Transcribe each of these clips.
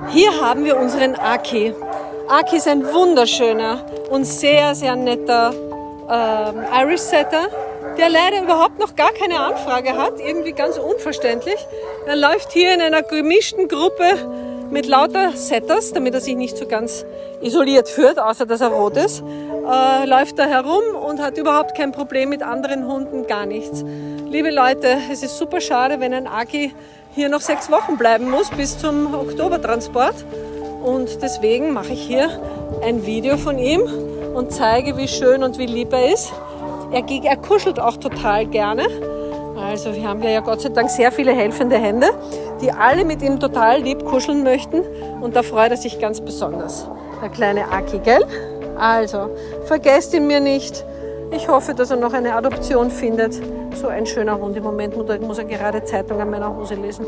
Hier haben wir unseren Aki. Aki ist ein wunderschöner und sehr, sehr netter Irish Setter, der leider überhaupt noch gar keine Anfrage hat, irgendwie ganz unverständlich. Er läuft hier in einer gemischten Gruppe mit lauter Setters, damit er sich nicht so ganz isoliert fühlt, außer dass er rot ist, läuft da herum und hat überhaupt kein Problem mit anderen Hunden, gar nichts. Liebe Leute, es ist super schade, wenn ein Aki hier noch 6 Wochen bleiben muss bis zum Oktobertransport. Und deswegen mache ich hier ein Video von ihm und zeige, wie schön und wie lieb er ist. Er kuschelt auch total gerne. Also wir haben ja Gott sei Dank sehr viele helfende Hände, die alle mit ihm total lieb kuscheln möchten. Und da freut er sich ganz besonders. Der kleine Aki, gell? Also, vergesst ihn mir nicht. Ich hoffe, dass er noch eine Adoption findet. So ein schöner Hund. Im Moment muss er gerade Zeitung an meiner Hose lesen.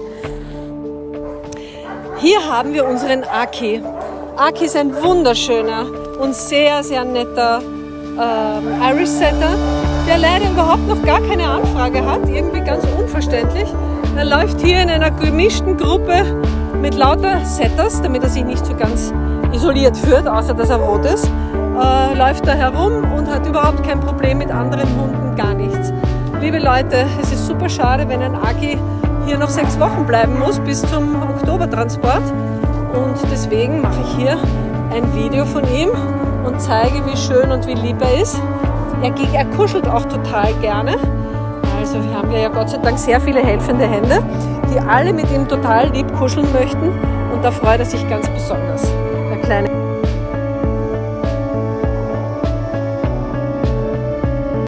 Hier haben wir unseren Aki. Aki ist ein wunderschöner und sehr, sehr netter Irish Setter, der leider überhaupt noch gar keine Anfrage hat. Irgendwie ganz unverständlich. Er läuft hier in einer gemischten Gruppe mit lauter Setters, damit er sich nicht so ganz isoliert fühlt, außer dass er rot ist. Läuft da herum und hat überhaupt kein Problem mit anderen Hunden, gar nichts. Liebe Leute, es ist super schade, wenn ein Aki hier noch 6 Wochen bleiben muss bis zum Oktobertransport. Und deswegen mache ich hier ein Video von ihm und zeige, wie schön und wie lieb er ist. Er kuschelt auch total gerne. Also wir haben ja Gott sei Dank sehr viele helfende Hände, die alle mit ihm total lieb kuscheln möchten. Und da freut er sich ganz besonders. Der kleine